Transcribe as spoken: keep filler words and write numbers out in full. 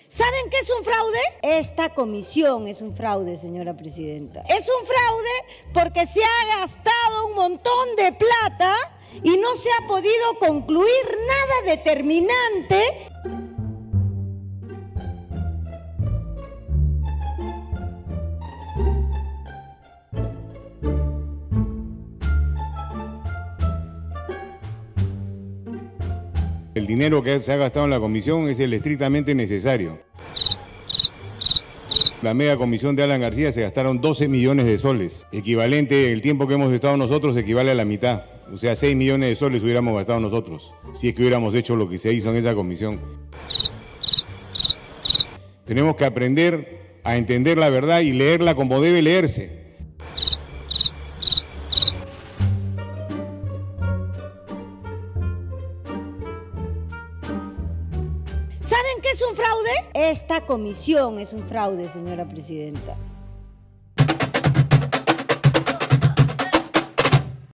¿Saben qué es un fraude? Esta comisión es un fraude, señora presidenta. Es un fraude porque se ha gastado un montón de plata y no se ha podido concluir nada determinante. El dinero que se ha gastado en la comisión es el estrictamente necesario. La mega comisión de Alan García se gastaron doce millones de soles, equivalente, el tiempo que hemos estado nosotros equivale a la mitad. O sea, seis millones de soles hubiéramos gastado nosotros, si es que hubiéramos hecho lo que se hizo en esa comisión. Tenemos que aprender a entender la verdad y leerla como debe leerse. ¿Saben qué es un fraude? Esta comisión es un fraude, señora presidenta.